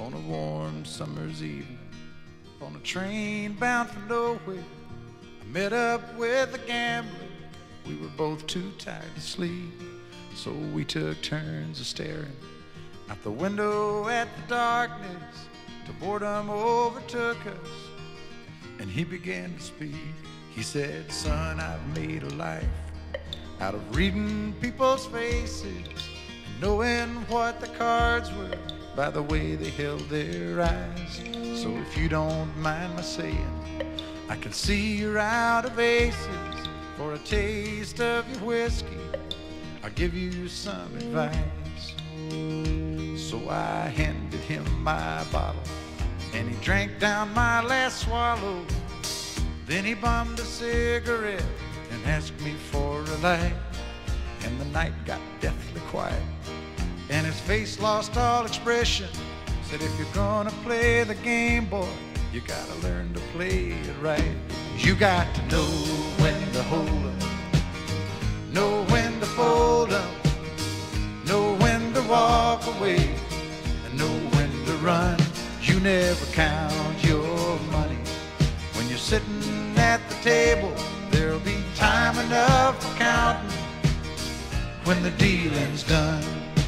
on a warm summer's evening, on a train bound for nowhere. I met up with a gambler. We were both too tired to sleep, so we took turns of staring out the window at the darkness till boredom overtook us, and he began to speak. He said, "Son, I've made a life out of reading people's faces and knowing what the cards were by the way they held their eyes. So if you don't mind my saying, I can see you're out of aces. For a taste of your whiskey, I'll give you some advice." So I handed him my bottle, and he drank down my last swallow. Then he bummed a cigarette and asked me for a light. And the night got deathly quiet, and his face lost all expression. Said, "If you're gonna play the game, boy, you gotta learn to play it right. You got to know when to hold 'em, know when to fold 'em, know when to walk away, and know when to run. You never count your money when you're sitting at the table. There'll be time enough for counting when the dealing's done."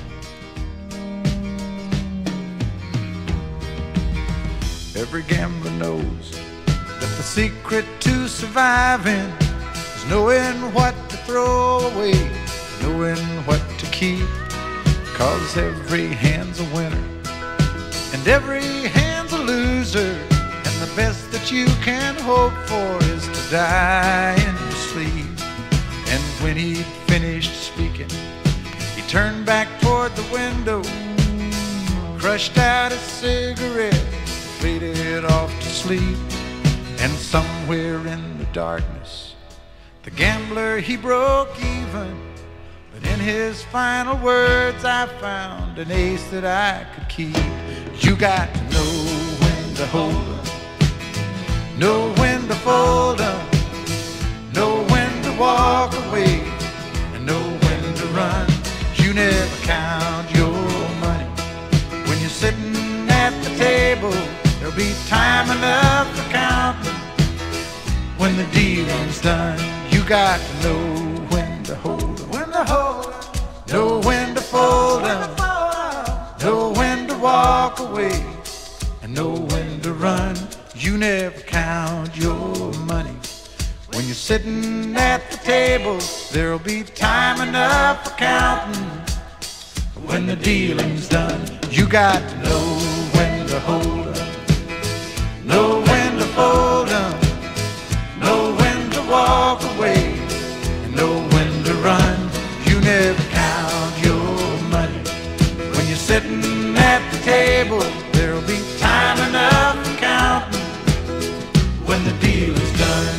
Every gambler knows that the secret to surviving is knowing what to throw away, knowing what to keep. 'Cause every hand's a winner and every hand's a loser, and the best that you can hope for is to die in your sleep. And when he'd finished speaking, he turned back toward the window, crushed out a cigarette, faded off to sleep. And somewhere in the darkness, the gambler, he broke even. But in his final words, I found an ace that I could keep. You got to know when to hold 'em, know when to fold 'em, know when to walk away, and know when to run. You never count your money when you're sitting at the table. There'll be time enough for counting when the dealing's done. You got to know when to hold 'em, when to hold 'em, know when to fold 'em, know when to walk away, and know when to run. You never count your money when you're sitting at the table. There'll be time enough for counting when the dealing's done. You got to know when to hold 'em, know when to fold 'em, know when to walk away, and know when to run. You never count your money when you're sitting at the table. There'll be time enough for counting when the deal is done.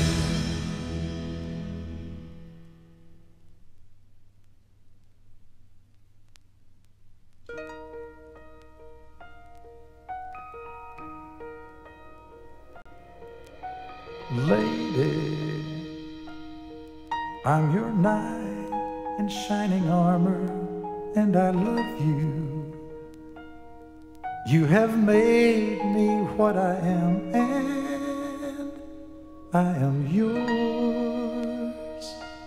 Lady, I'm your knight in shining armor, and I love you. You have made me what I am, and I am yours.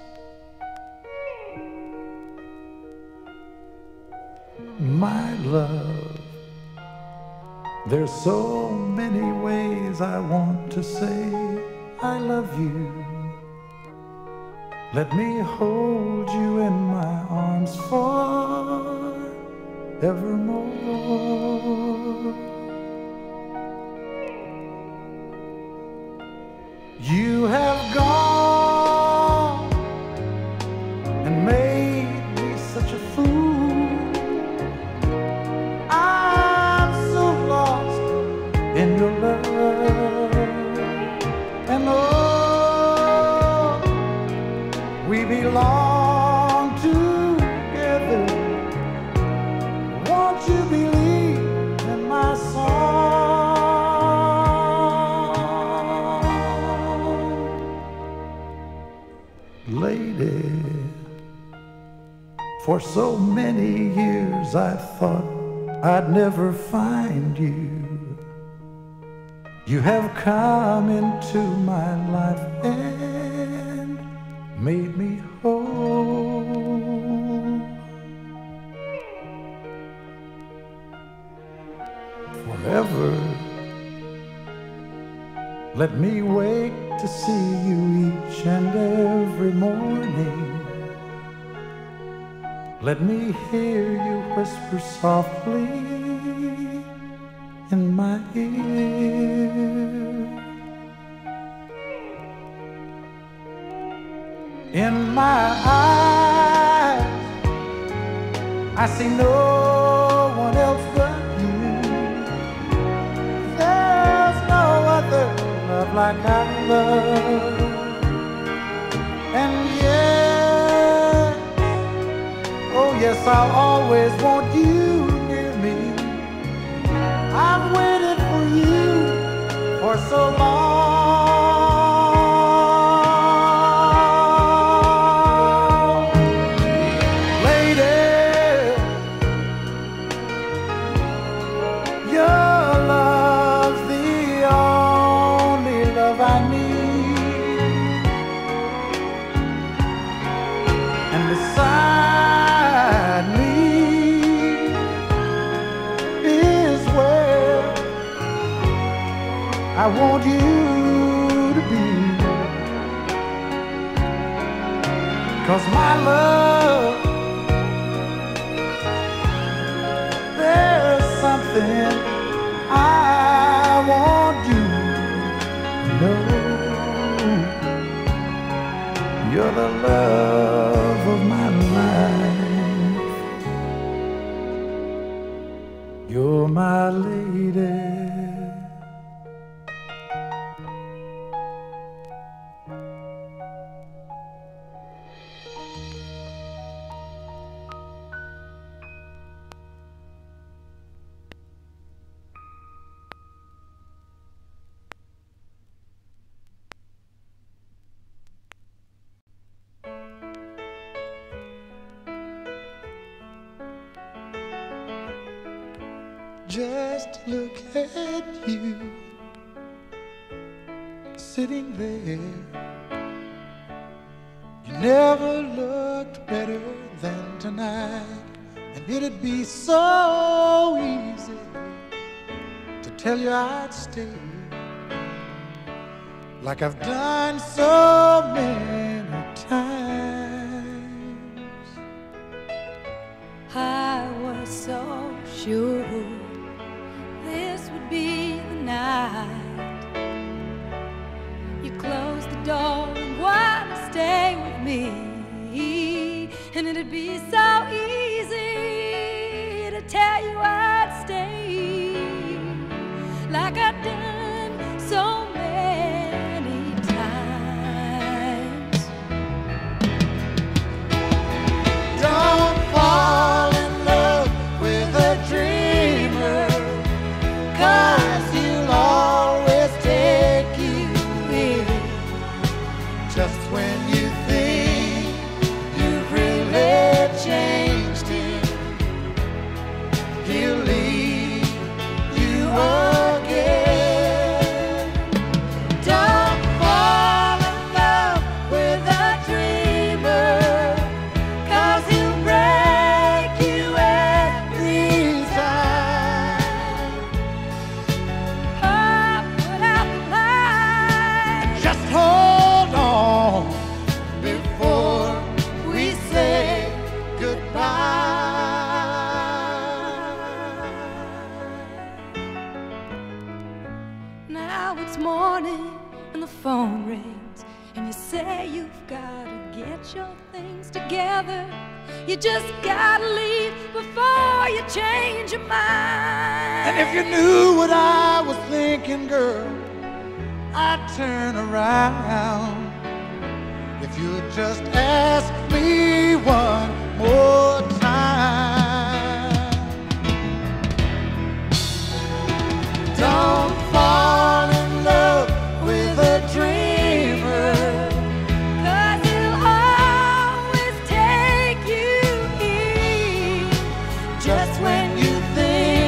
My love, there's so many ways I want to say I love you. Let me hold you in my arms forevermore. You have gone and made me such a fool. I'm so lost in your love, and oh, we belong together. Won't you believe in my song? Lady, for so many years I thought I'd never find you. You have come into my life and made me whole. Forever, let me wake to see you each and every morning. Let me hear you whisper softly in my ear. In my eyes, I see no one else but you. There's no other love like I love. And yes, oh yes, I'll always want you near me. I've waited for you for so long. Lady, your love's the only love I need. And beside me is where I want you to be. 'Cause my love, there's something I want you to know. You're the love of my life. You're my lady. Just look at you, sitting there. You never looked better than tonight. And it'd be so easy to tell you I'd stay, like I've done so many times. I was so sure this would be the night. You closed the door and wanted to stay with me, and it'd be so easy to tell you I'd stay, like I've done so many times. Don't fall in love with a dreamer, 'cause he'll always take you in just when you think you've really changed him. He'll leave you again. Don't fall in love with a dreamer, 'cause he'll break you every time. Oh, put out the light. Just hold on before we say goodbye. Now it's morning and the phone rings, and you say you've gotta get your things together. You just gotta leave before you change your mind. And if you knew what I was thinking, girl, I'd turn around. If you'd just ask me one more time. Don't fall in love with a dreamer, 'Cause he'll always take you in just when you think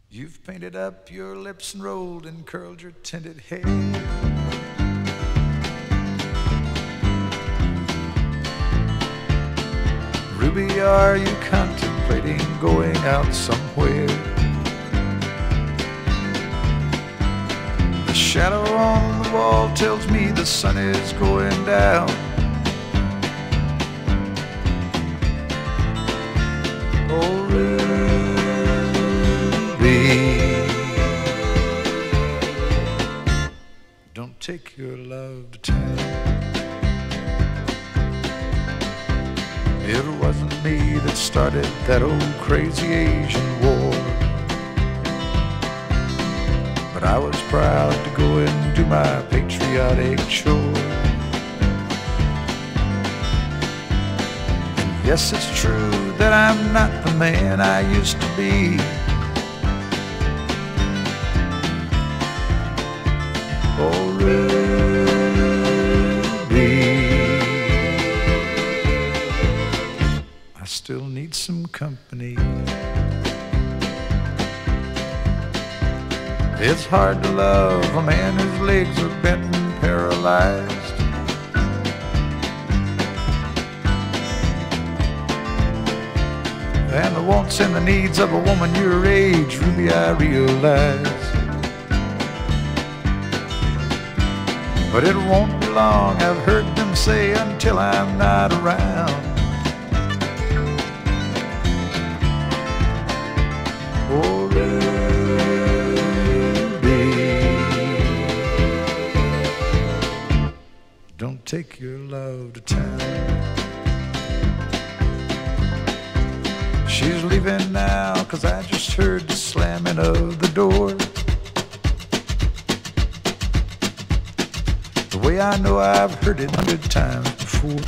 You've painted up your lips and rolled and curled your tinted hair. Ruby, are you contemplating going out somewhere? The shadow on the wall tells me the sun is going down. Oh, Ruby, don't take your love to town. It wasn't me that started that old crazy Asian war, but I was proud to go and do my patriotic chore. And yes, it's true that I'm not the man I used to be. Oh, still need some company. It's hard to love a man whose legs are bent and paralyzed. And the wants and the needs of a woman your age, Ruby, I realize. But it won't be long, I've heard them say, until I'm not around. Oh, Ruby, don't take your love to town. She's leaving now, 'cause I just heard the slamming of the door. The way I know I've heard it 100 times before.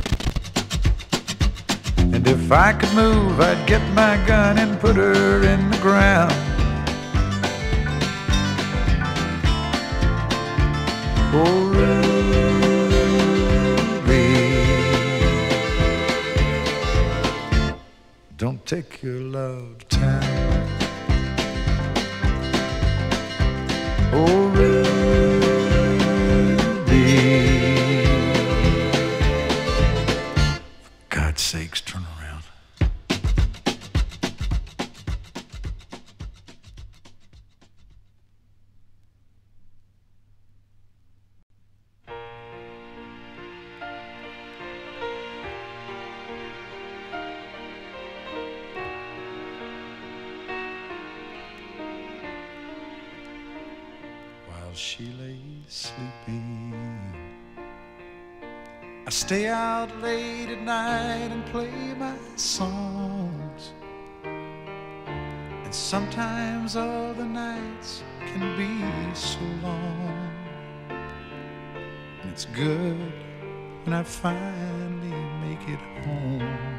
And if I could move, I'd get my gun and put her in the ground. Oh, Ruby, don't take your love to town. Oh, Ruby, for God's sakes, turn around. While she lays sleeping, I stay out late at night and play my songs. And sometimes all the nights can be so long. And it's good when I finally make it home,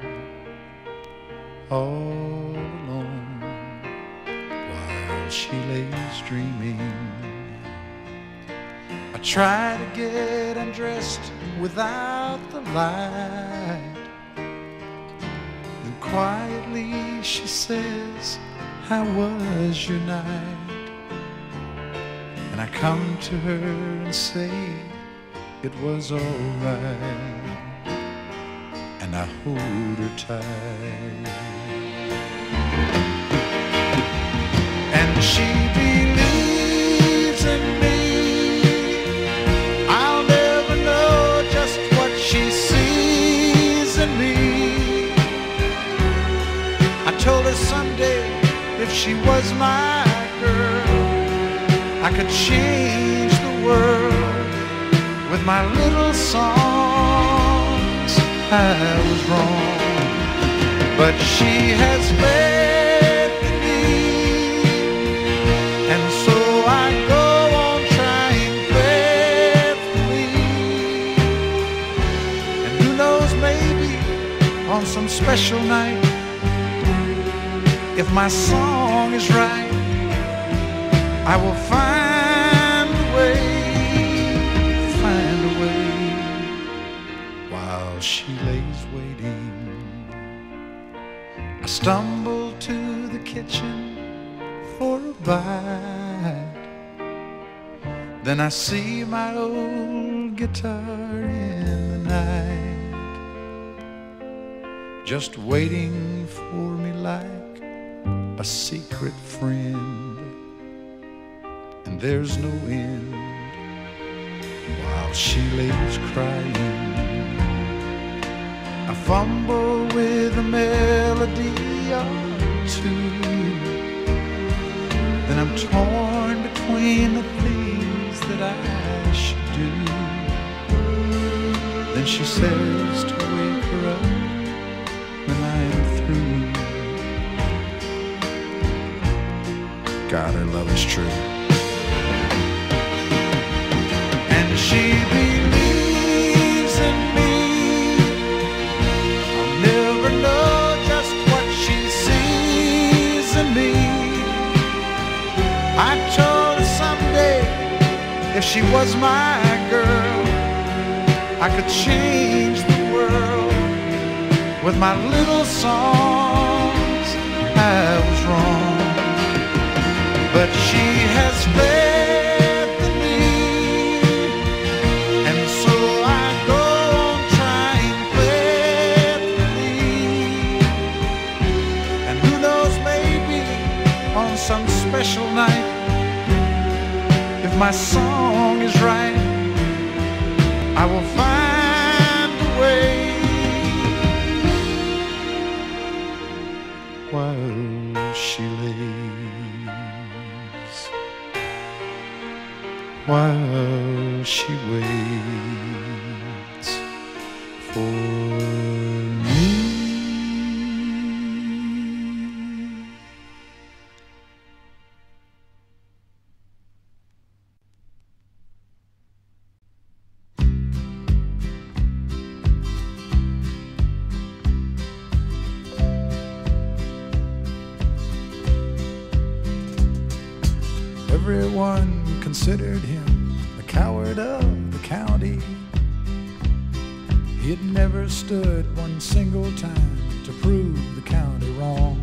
all alone, while she lays dreaming. I try to get undressed without the light, and quietly she says, "How was your night?" And I come to her and say, "It was all right," and I hold her tight. And she believes in me. Told her someday if she was my girl, I could change the world with my little songs. I was wrong, but she has led me, and so I go on trying faithfully. And who knows, maybe on some special night, if my song is right, I will find a way, while she lays waiting. I stumble to the kitchen, for a bite. Then I see my old guitar in the night, just waiting for me like a secret friend. And there's no end while she lays crying. I fumble with a melody or two, then I'm torn between the things that I should do. Then she says to wake her up when I am through. God, her love is true. And she believes in me. I'll never know just what she sees in me. I told her someday if she was my girl, I could change the world with my little songs. I was wrong, but she has faith in me, and so I go on trying faithfully. And who knows, maybe on some special night, if my song is right, I will find a way. While she lays, while she waits for me. Everyone considered him the coward of the county. He had never stood one single time to prove the county wrong.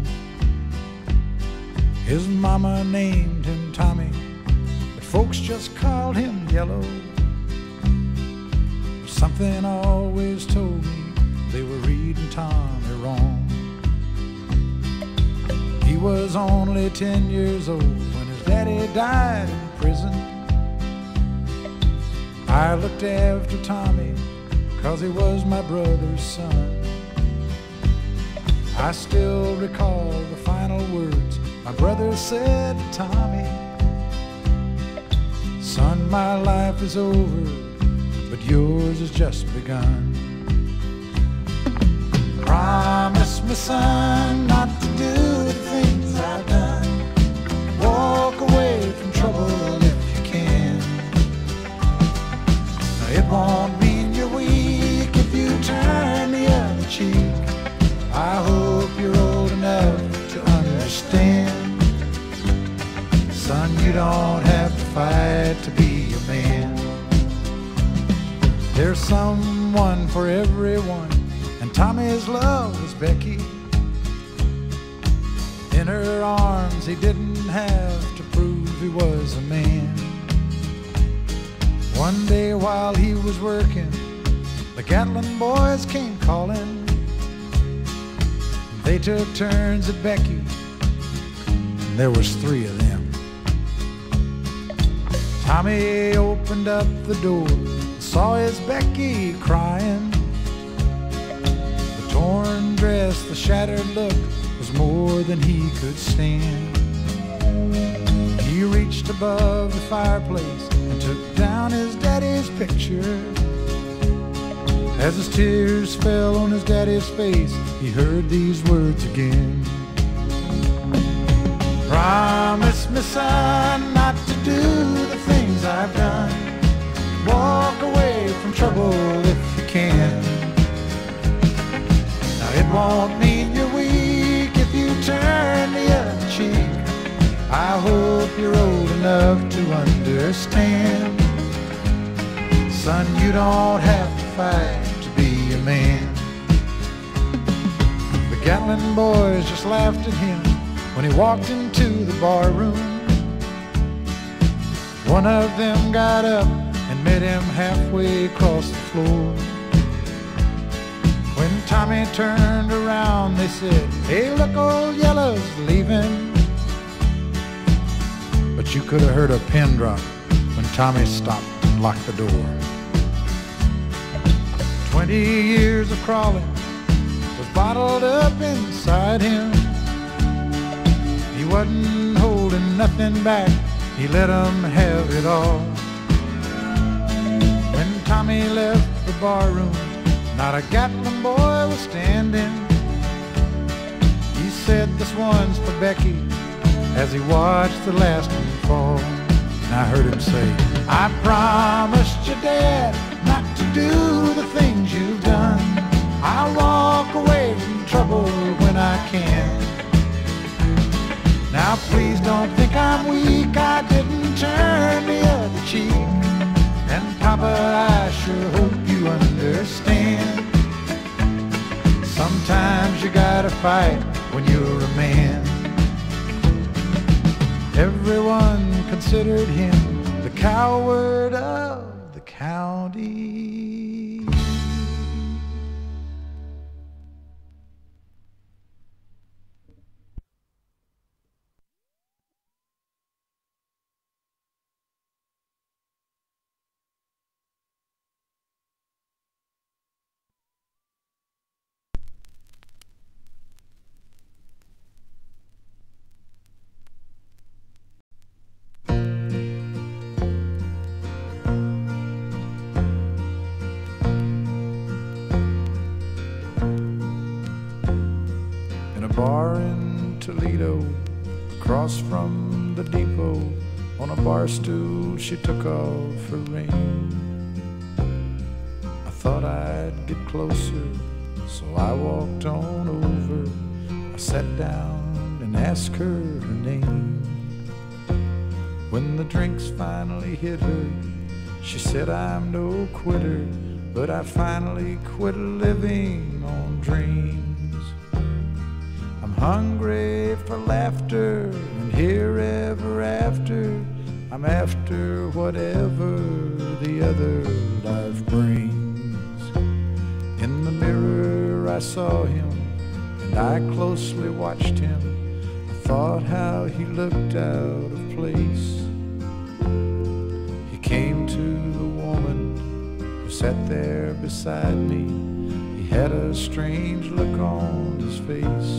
His mama named him Tommy, but folks just called him Yellow. Something always told me they were reading Tommy wrong. He was only 10 years old when his daddy died in prison. I looked after Tommy 'cause he was my brother's son. I still recall the final words my brother said to Tommy. Son, my life is over, but yours has just begun. Promise me, son, not to do the things I've done. Walk away from trouble if you can. Now, it won't mean you're weak if you turn the other cheek. I hope you're old enough to understand. Son, you don't have to fight to be a man. There's someone for everyone, and Tommy's love was Becky. In her arms he didn't have to prove he was a man. One day while he was working, the Gatlin boys came calling. They took turns at Becky, and there was 3 of them. Tommy opened up the door, saw his Becky crying. The torn dress, the shattered look was more than he could stand. He reached above the fireplace and took down his daddy's picture. As his tears fell on his daddy's face, he heard these words again. Promise me, son, not to do the things I've done. Walk away from trouble if you can. Now, it won't mean you're weak if you turn the other cheek. I hope you're old enough to understand. Son, you don't have to fight to be a man. The Gatlin boys just laughed at him when he walked into the bar room. One of them got up and met him halfway across the floor. When Tommy turned around, they said, "Hey, look, old Yellow's leaving." But you could have heard a pin drop when Tommy stopped and locked the door. 20 years of crawling was bottled up inside him. He wasn't holding nothing back, he let them have it all. When Tommy left the bar room, not a Gatlin boy was standing. He said, "This one's for Becky," as he watched the last one fall. And I heard him say, "I promised your dad not to do the things you've done. I'll walk away from trouble when I can. Now please don't think I'm weak, I didn't turn the other cheek. And Papa, I sure hope you understand. Sometimes you gotta fight when you're a man." Everyone considered him the coward of the county. Bar in Toledo, across from the depot, on a bar stool she took off her ring. I thought I'd get closer, so I walked on over. I sat down and asked her her name. When the drinks finally hit her, she said, "I'm no quitter, but I finally quit living on dreams. I'm hungry for laughter, and here ever after, I'm after whatever the other life brings." In the mirror I saw him, and I closely watched him. I thought how he looked out of place. He came to the woman who sat there beside me. He had a strange look on his face.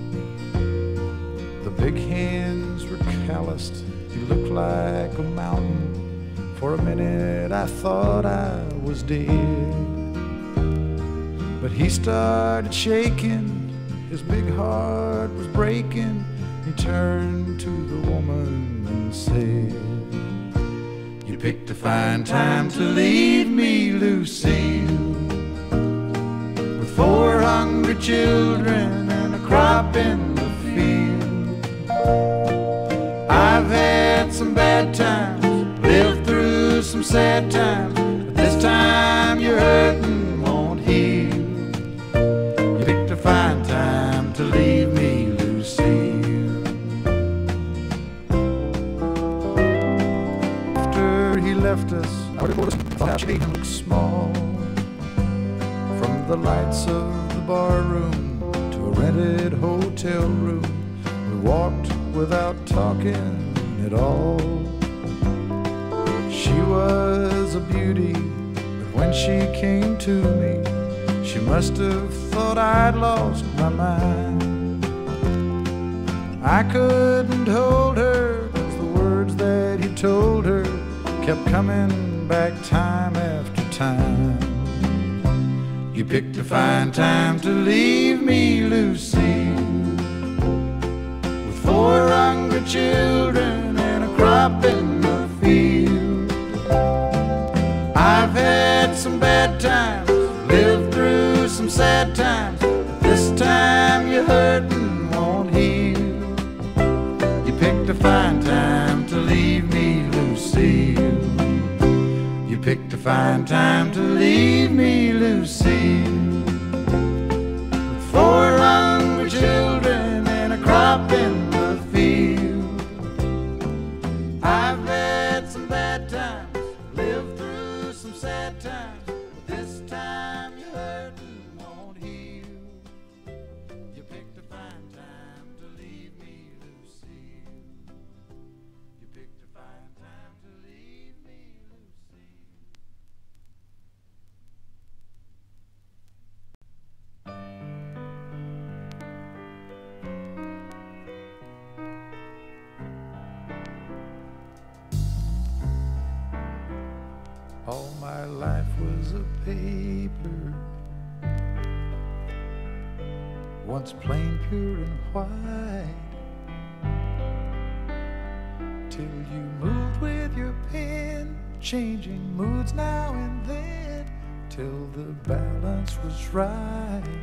The big hands were calloused, he looked like a mountain. For a minute I thought I was dead. But he started shaking, his big heart was breaking. He turned to the woman and said, "You picked a fine time to leave me, Lucille, with 4 hungry children and a crop in the field. I've had some bad times, lived through some sad times, but this time your hurting won't heal. You picked a fine time to leave me, Lucille." After he left us, I thought she didn't look small. From the lights of the bar room to a rented hotel room, we walked without talking at all. She was a beauty, but when she came to me, she must have thought I'd lost my mind. I couldn't hold her, 'cause the words that he told her kept coming back time after time. You picked a fine time to leave me, Lucille, with 4 hungry children and a crop in the field. I've had some bad times, lived through some sad times, but this time your hurting won't heal. You picked a fine time to leave me, Lucille. You picked a fine time to leave me, Lucille, with 4 hungry children and a crop in the My life was a paper, once plain, pure and white, till you moved with your pen, changing moods now and then, till the balance was right.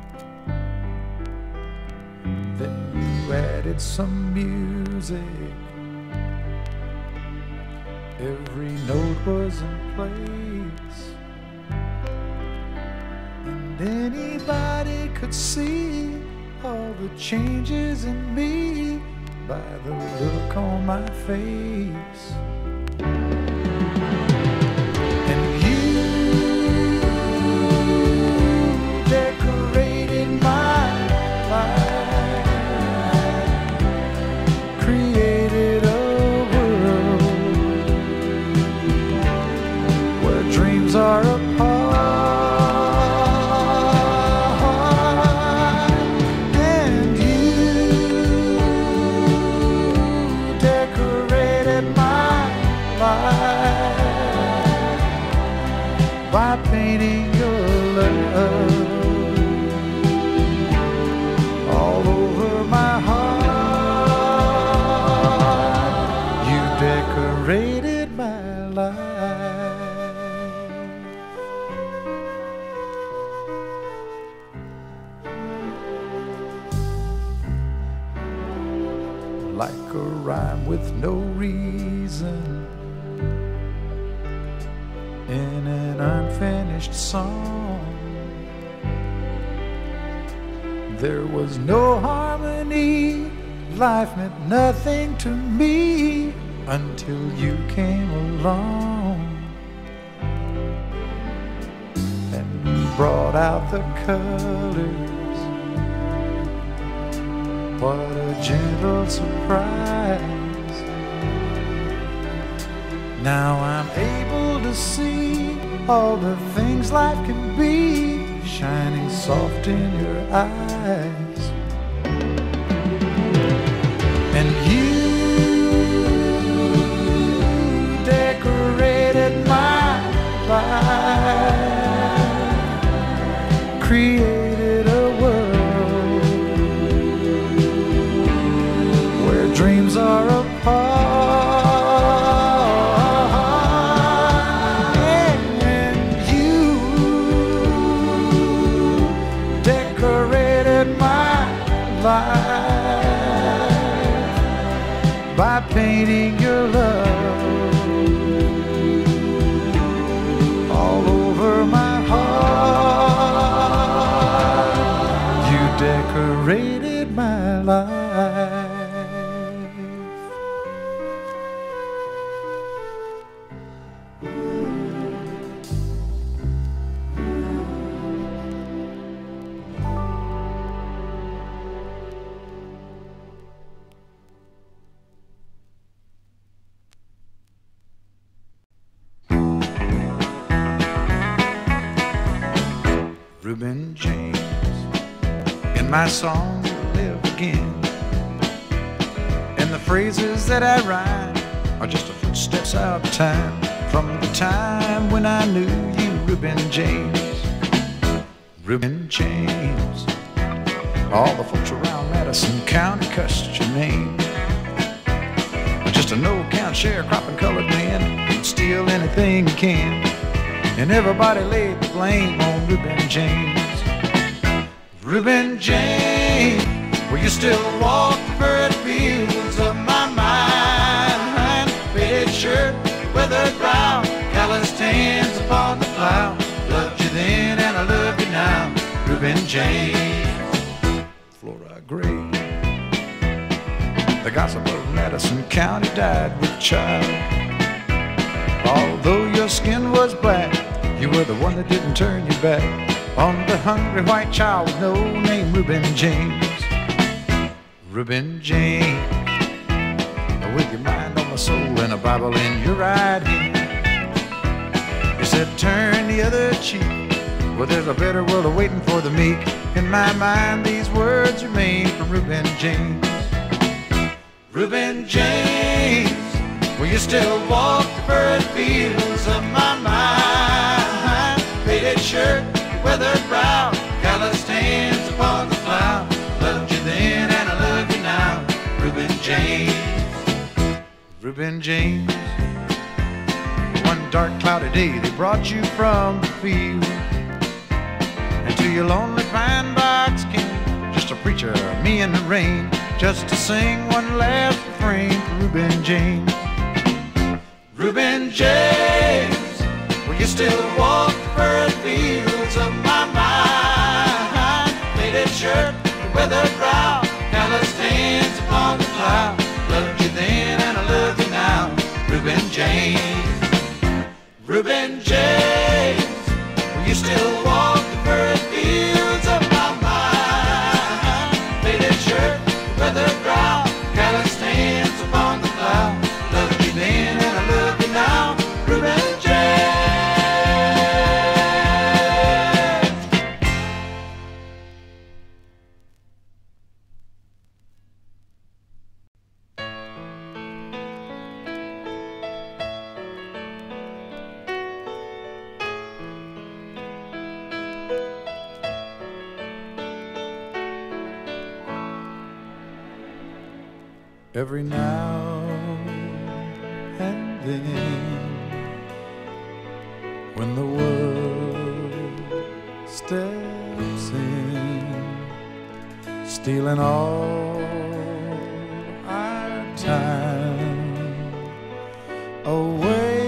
Then you added some music, every note was in place, and anybody could see all the changes in me by the look on my face. And you decorated my life, created a world where dreams are apart. By painting your love all over my heart, you decorated my life. Like a rhyme with no reason in an unfinished song, there was no harmony, life meant nothing to me until you came along and brought out the colors. What a gentle surprise. Now I'm able to see all the things life can be, shining soft in your eyes. And you decorated my life, created a world where dreams are apart. By painting your love all over my heart, you decorated my life. Reuben James, in my song you live again, and the phrases that I rhyme are just a footsteps out of time, from the time when I knew you, Reuben James. Reuben James, all the folks around Madison County cussed your name. Just a no-account sharecropping colored man, can steal anything he can, and everybody laid the blame on Reuben James. Reuben James, will you still walk the buried fields of my mind? Faded shirt, weathered brow, calloused hands upon the plow. Loved you then and I love you now, Reuben James. Flora Gray, the gossip of Madison County, died with child. Although your skin was black, you were the one that didn't turn your back on the hungry white child with no name, Reuben James. Reuben James, with your mind on my soul and a Bible in your right hand. You said turn the other cheek, well there's a better world awaiting for the meek. In my mind these words remain from Reuben James. Reuben James, will you still walk the buried fields of my mind? shirt, weathered brow, calloused hands upon the plow. Loved you then and I love you now. Reuben James, Reuben James. One dark cloudy day they brought you from the field, and to your lonely pine box came just a preacher, me in the rain, just to sing one last refrain for Reuben James. Reuben James, will you still walk the furrowed fields of my mind? Faded shirt, weathered brow, calloused hands upon the plow. Loved you then and I love you now. Reuben James, Reuben James, will you still walk the furrowed fields of my mind? Faded shirt, weathered brow, calloused hands upon the plow. Loved you then and I love you now. Reuben James. Every now and then, when the world steps in, stealing all our time away,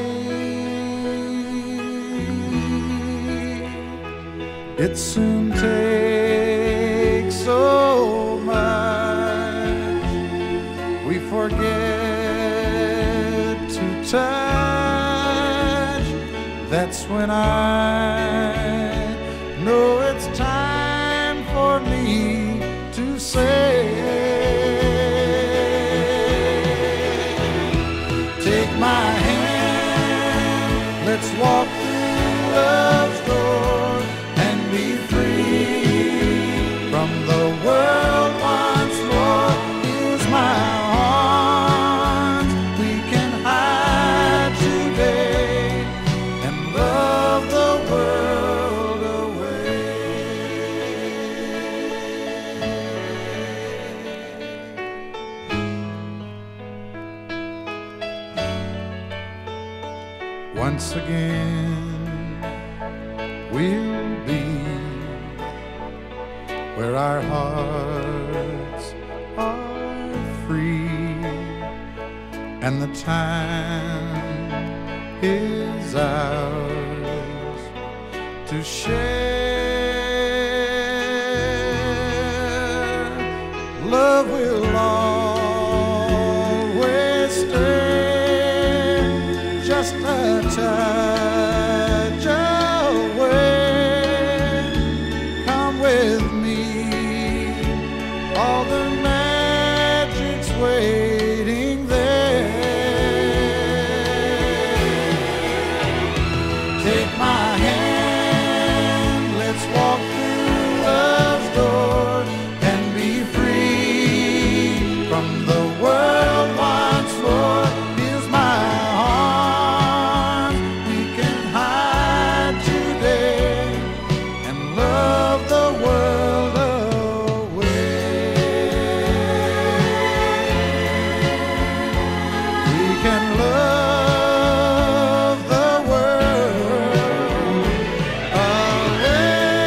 it soon takes so much we forget to touch. That's when I know it's time for me to say, take my hand, let's walk through love's door and be free from the world once more. Here's my once again we'll be where our hearts are free and the time is ours to share. Love will always stay just a touch away. Come with me, all the magic's waiting there. Take my hand, let's walk through love's door and be free from the world once more. Here's my arms, we can hide today and love the world away. We can love the world away.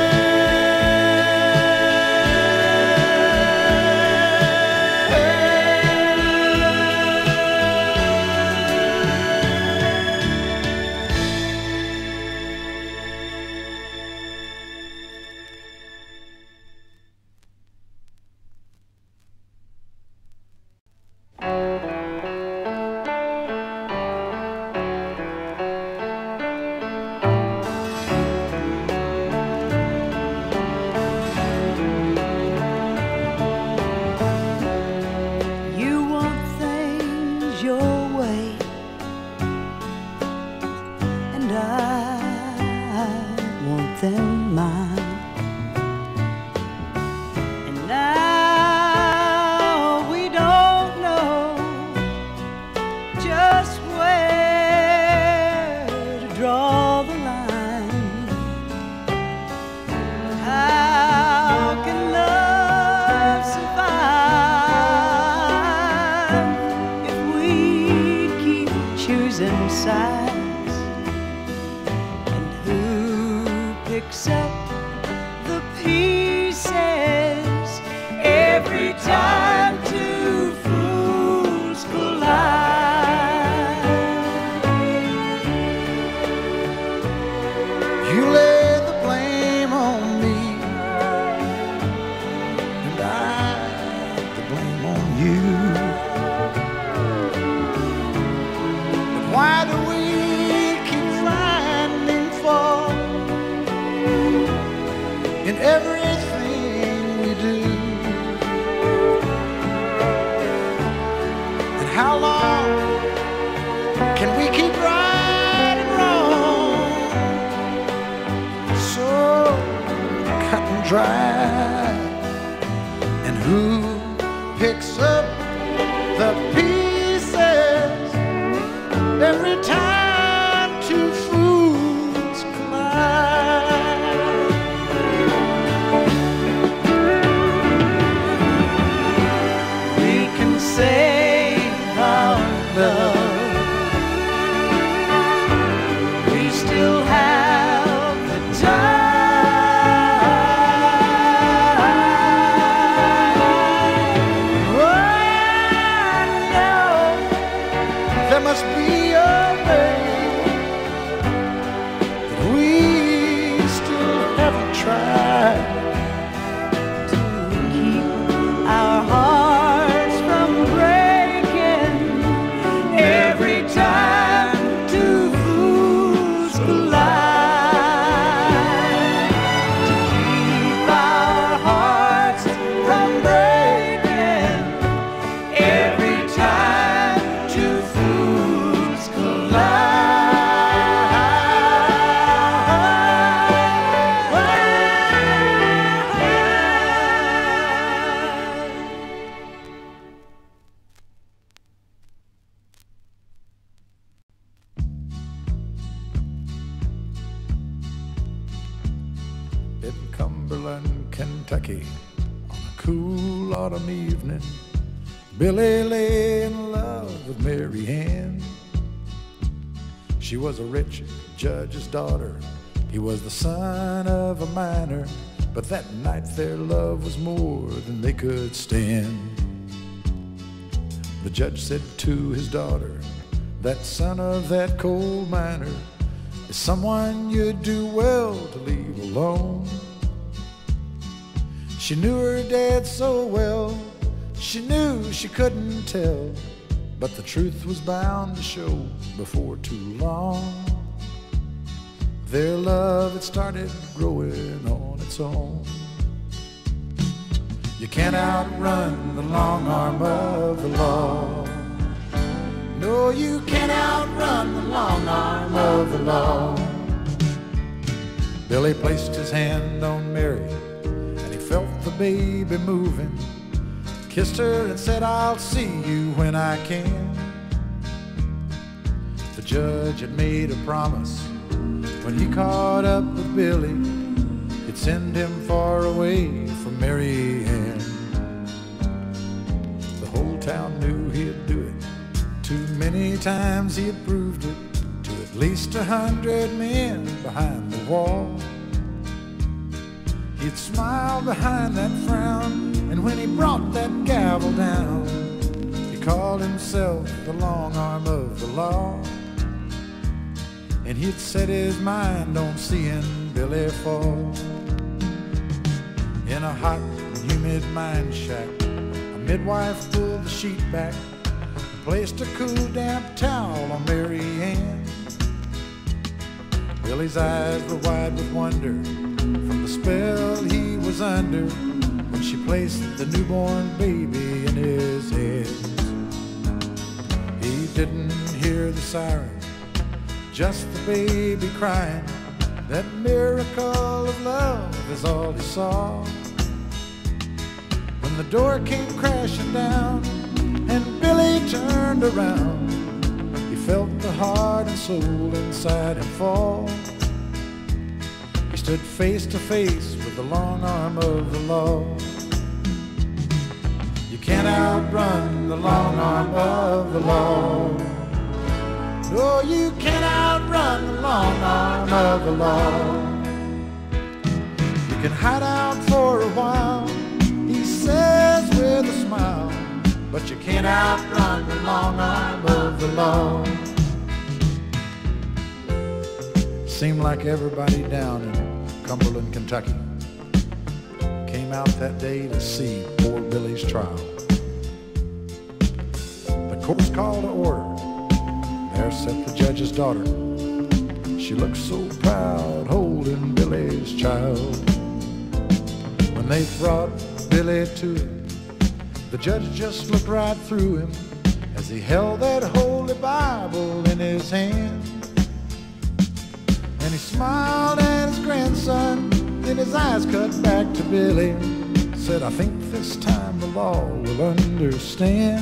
You want things your way, and I want them mine. And now we don't know just where to draw the line. picks up the pieces every time two fools collide. You lay the blame on me, and I the blame on you. But why do we keep finding fault in everything we do? And how long can we keep right and wrong so cut and dry? And who picks up the pieces every time two fools collide? We can save our love. We still have the time. Oh, I know There must be a way that we still haven't tried. to keep our hearts from breaking every time two fools collide. To keep our hearts from breaking every time two fools collide. In Cumberland, Kentucky, on a cool autumn evening, Billy lay in love with Mary Ann. She was a rich judge's daughter. He was the son of a miner. But that night their love was more than they could stand. The judge said to his daughter, that son of that coal miner is someone you'd do well to leave alone. She knew her dad so well, she knew she couldn't tell, but the truth was bound to show before too long. Their love had started growing on its own. You can't outrun the long arm of the law. No, you can't outrun the long arm of the law. Billy placed his hand on Mary, and he felt the baby moving. Kissed her and said, I'll see you when I can. The judge had made a promise. When he caught up with Billy, he'd send him far away from Mary Ann. The whole town knew he'd do it. Too many times he had proved it to at least 100 men behind the wall. He'd smile behind that frown, and when he brought that gavel down, he called himself the long arm of the law. And he'd set his mind on seeing Billy fall. In a hot and humid mine shack, a midwife pulled the sheet back and placed a cool damp towel on Mary Ann. Billy's eyes were wide with wonder from the spell he was under when she placed the newborn baby in his hands. He didn't hear the siren, just the baby crying. That miracle of love is all he saw. When the door came crashing down and Billy turned around, he felt the heart and soul inside him fall. He stood face to face with the long arm of the law. You can't outrun the long arm of the law. No, you can't outrun the long arm of the law. can hide out for a while, he says with a smile, but you can't outrun the long arm of the law. Seemed like everybody down in Cumberland, Kentucky came out that day to see poor Billy's trial. The court was called to order. There sat the judge's daughter. She looked so proud holding Billy's child. When they brought Billy to him, the judge just looked right through him as he held that holy Bible in his hand. And he smiled at his grandson, then his eyes cut back to Billy, said, I think this time the law will understand.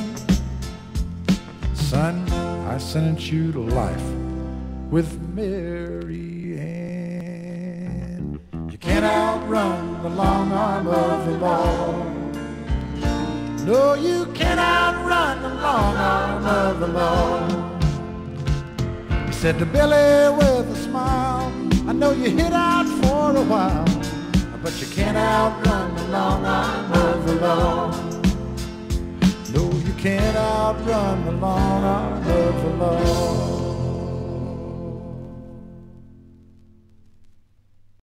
Son, I sentence you to life with Mary Ann. You can't outrun the long arm of the law. No, you can't outrun the long arm of the law. He said to Billy with a smile, I know you hid out for a while, but you can't outrun the long arm of the law. No, you can't outrun the long arm of the law.